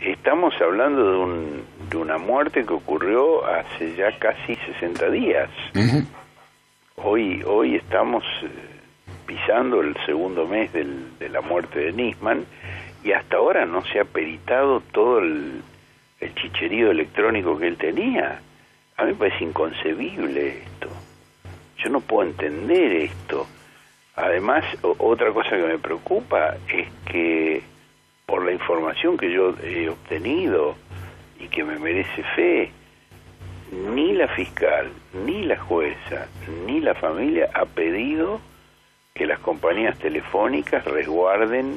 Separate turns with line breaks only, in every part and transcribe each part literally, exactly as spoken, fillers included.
estamos hablando de, un, de una muerte que ocurrió hace ya casi sesenta días. Uh-huh. Hoy, hoy estamos pisando el segundo mes del, de la muerte de Nisman y hasta ahora no se ha peritado todo el, el chicherío electrónico que él tenía. A mí me parece inconcebible esto. Yo no puedo entender esto. Además, o, otra cosa que me preocupa es que por la información que yo he obtenido y que me merece fe, ni la fiscal, ni la jueza, ni la familia ha pedido que las compañías telefónicas resguarden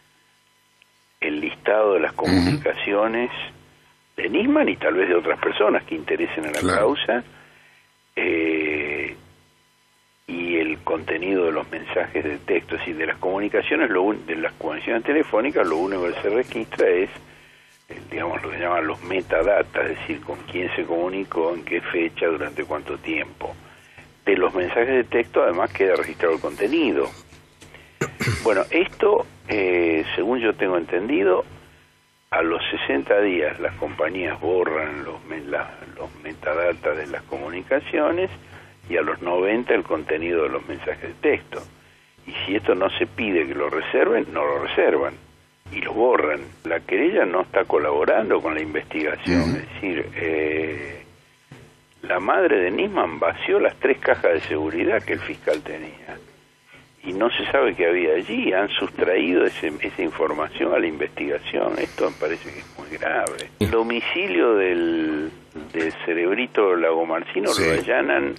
el listado de las comunicaciones uh-huh. de Nisman y tal vez de otras personas que interesen en la claro. causa, eh, y el contenido de los mensajes de texto, es decir, de las comunicaciones, lo un, de las comunicaciones telefónicas, lo único que se registra es, eh, digamos, lo que llaman los metadatas, es decir, con quién se comunicó, en qué fecha, durante cuánto tiempo. De los mensajes de texto, además, queda registrado el contenido. Bueno, esto, eh, según yo tengo entendido, a los sesenta días las compañías borran los, la, los metadatas de las comunicaciones y a los noventa el contenido de los mensajes de texto. Y si esto no se pide que lo reserven, no lo reservan y lo borran. La querella no está colaborando con la investigación, uh-huh. es decir, eh, la madre de Nisman vació las tres cajas de seguridad que el fiscal tenía y no se sabe qué había allí. Han sustraído ese, esa información a la investigación. Esto me parece que es muy grave. El domicilio del, del Cerebrito Lagomarcino sí. lo allanan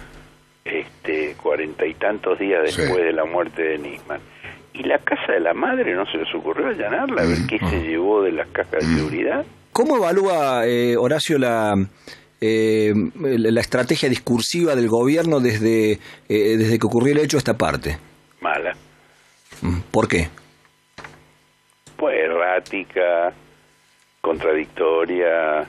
este cuarenta y tantos días después sí. de la muerte de Nisman. ¿Y la casa de la madre no se les ocurrió allanarla? A ver qué se llevó de las cajas de seguridad.
¿Cómo evalúa, eh, Horacio, la... Eh, la estrategia discursiva del gobierno desde, eh, desde que ocurrió el hecho a esta parte?
Mala.
¿Por qué?
Pues errática, contradictoria,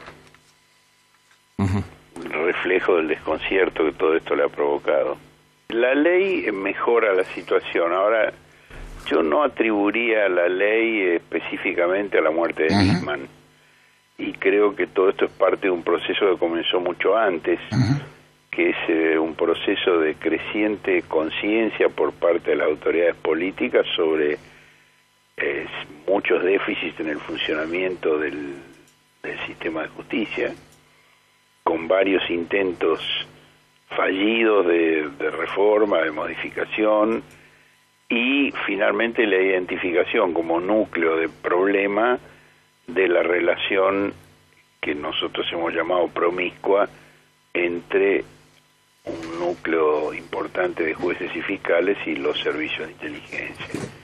uh-huh. reflejo del desconcierto que todo esto le ha provocado. La ley mejora la situación. Ahora, yo no atribuiría la ley específicamente a la muerte de uh-huh. Nisman. Y creo que todo esto es parte de un proceso que comenzó mucho antes, uh-huh. que es eh, un proceso de creciente conciencia por parte de las autoridades políticas sobre eh, muchos déficits en el funcionamiento del, del sistema de justicia, con varios intentos fallidos de, de reforma, de modificación, y finalmente la identificación como núcleo de problema de la relación que nosotros hemos llamado promiscua entre un núcleo importante de jueces y fiscales y los servicios de inteligencia.